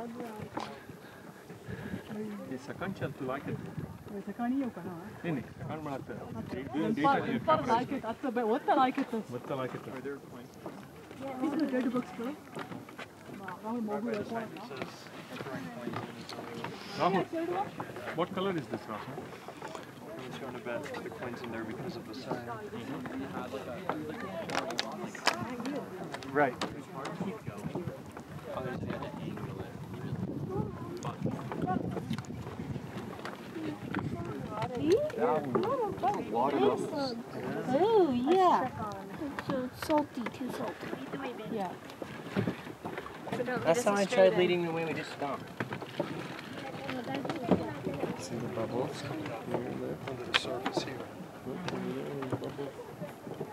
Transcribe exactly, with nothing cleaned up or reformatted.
ये सकान चलते like it. ये सकान ही होगा ना? नहीं नहीं सकान बनाते हैं. What like it? That's the what like it? What like it? Are there points? These are the dirty books, bro. Rahul, what color is this, Rahul? I was going to bet the coins in there because of the sign. Right. Oh, yeah. So it's salty, too salty. Yeah. Last time I tried leading the way, we just stopped. See the bubbles? Under the surface here.